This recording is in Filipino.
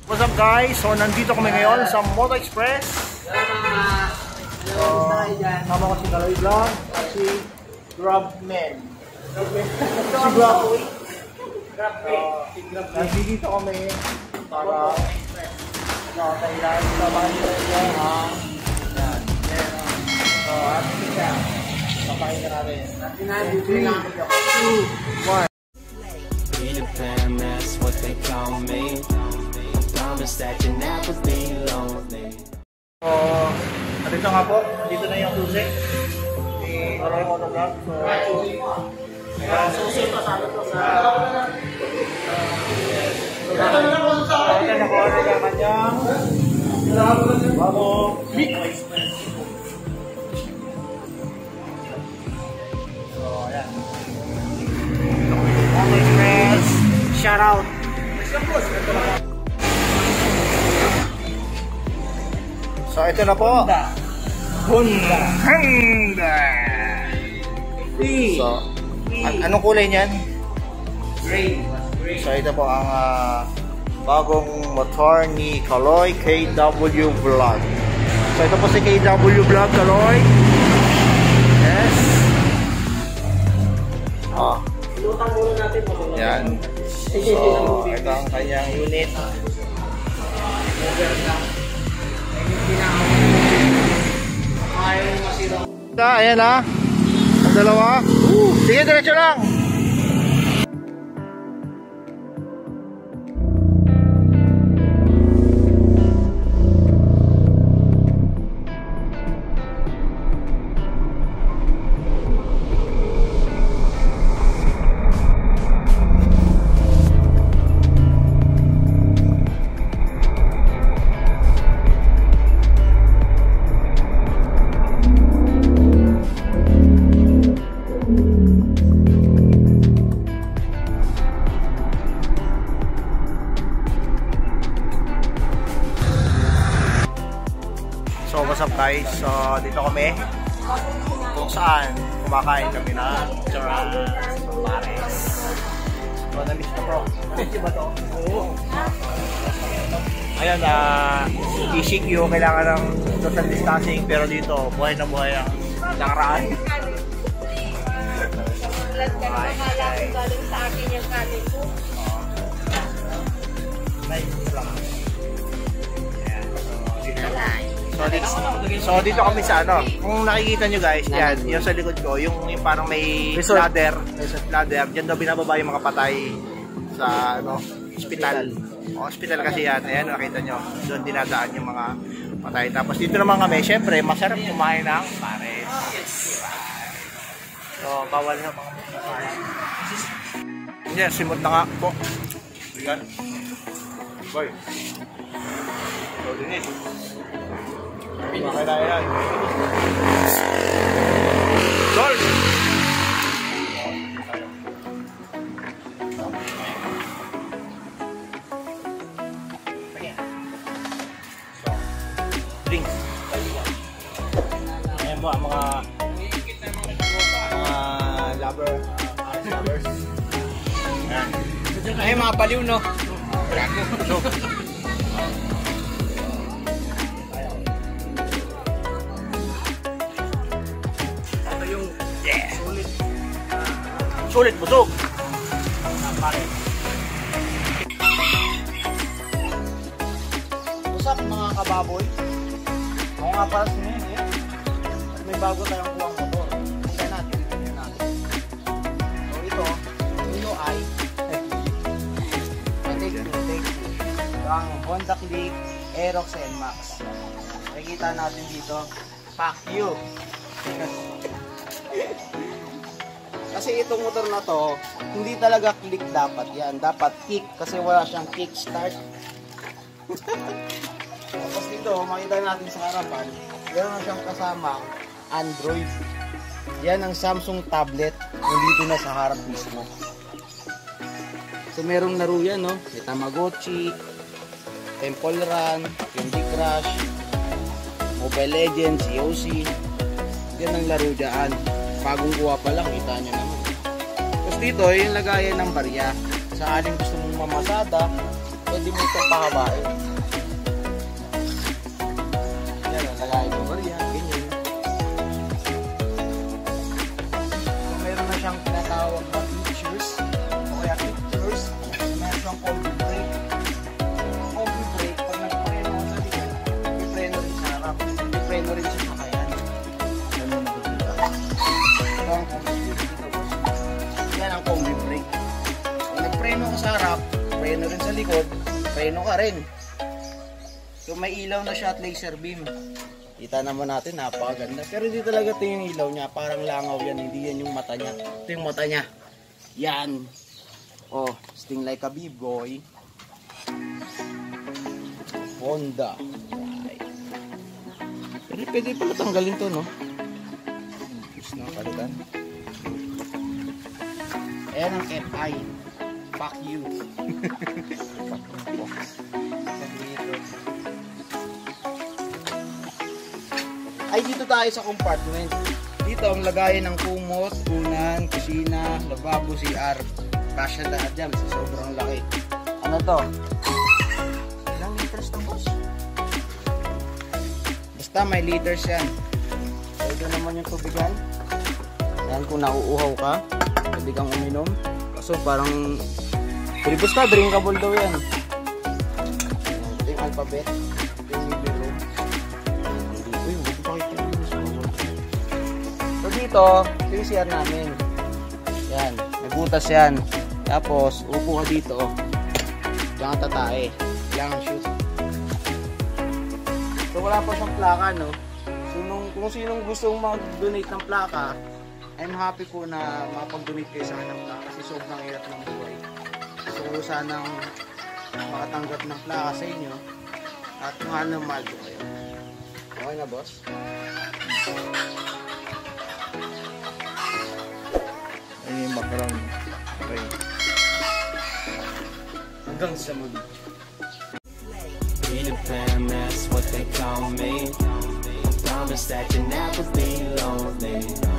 What's up guys? So nandito kami ngayon sa Moto Express. Tama ko si Kaloy Vlog at si Grabman. Si Grabboy. Nandito kami para Thailand. Samahan nyo yan. Yan. So at siya. Papahin ka natin. 3, 2, 1. That's what they call me. Promise that you never be lonely. So, nandito nga po. Dito na yung susi. Kaloy Moto Vlog. Susi pa sa akin po sa... Ito na po ang kanyang bago mix. So, ayan. Moto Express. Shout out. So, ito na po. Honda. So, anong kulay niyan? Gray. So, ito po ang bagong motor ni Kaloy KW Vlog. So, ito po si KW Vlog, Kaloy. Yes. Oh. Lutang muna natin po. Yan. So, ito ang kanyang unit. Ayan na. Ang dalawa. Sige, diretso lang. So what's up guys, so dito kami kung saan kumakain kami na Pares. So na-miss ko bro, na-miss ba to? Oo. Ayan, ECQ kailangan ng social distancing pero dito buhay na buhay ang nakaraan. Lahat ka naman akala kung galing sa akin yung kanin ko. Nice lang. So dito kami sa ano, kung nakikita nyo guys, yan, yung sa likod ko, yung parang may ladder, diyan daw binababa yung mga patay sa ano, hospital. Hospital kasi yan, ayan nakita nyo, doon dinadaan yung mga patay. Tapos dito naman kami, syempre, masarap kumain ng pares. So bawal na mga pares. Yan, simot na nga po. Yan. Boy. So dinis. Makakaya yan. Solve! Drinks. Ayan po ang mga lovers. Ay, mga baliw, no? So, sulit, busog. What's up mga kababoy? Ako nga para sa inyo eh. At may bago tayong kuwang motor. Tignan natin. So ito ay take two. Ang Honda Click Aerox NMAX. Nakikita natin dito. Pack you. Kasi itong motor na to, hindi talaga click dapat yan. Dapat kick kasi wala siyang kick start. Tapos dito, makita natin sa harapan, meron siyang kasama Android. Yan ang Samsung tablet, nandito na sa harap mismo. So merong laro yan, no? May Tamagotchi, Temple Run, Candy Crush, Mobile Legends, COC. Yan ang laro dyan. Bagong kuha pa lang, kita nyo naman. Tapos dito, yung lagayan ng barya. Sa aling gusto mong mamasada, pwede pwede mo itong pahabain. Yan, lagayin mo ba yan, ganyan. So, meron na siyang tinatawag na features, o kaya pictures, meron siyang combi brake. Ang combi brake, pag nagpreno sa likod, ipreno rin sa harap, ipreno rin sa sakayan. Ganun na dito. Ito ang combi brake dito, boss. Yan ang combi brake. Kung nagpreno ka sa harap, preno rin sa likod, preno ka rin. So may ilaw na siya at laser beam. Kita naman natin, napakaganda. Pero hindi talaga ito yung ilaw niya, parang langaw yan, hindi yan yung mata niya. Ito yung mata niya. Yan. Oh, sting like a B-boy. Honda. Right. Pero pwede pala tanggalin to, no? Gusto na palitan. Ayan ang FI. Fuck you. Ay, dito tayo sa compartment. Dito ang lagayan ng kumot, unan, kusina, lababo, CR. Kasya lahat dyan sa sobrang laki. Ano to? Ilang liters to, boss? Basta may liters yan. So, ito naman yung tubigan. Yan, kung nauuhaw ka, pwede kang uminom. Kaso parang pero basta drinkable daw yan. Ito yung alphabet. Ito yung middle room. So dito, ito yung CR namin. Yan, may butas yan. Tapos, upo ka dito. Diyan ka tatae. Diyan ka shoot. So wala pa siyang plaka, no? So kung sinong gustong mag-donate ng plaka, I'm happy po na makapag-donate kayo sa akin ng plaka kasi sobrang hirap ng buhay. So sanang makatanggap ng plaka sa inyo at mahal na mahal ko kayo. Okay na, boss? Ayun yung background. Okay. Hanggang sa muli. Peter Pan, that's what they call me. Promise that you'll never be lonely.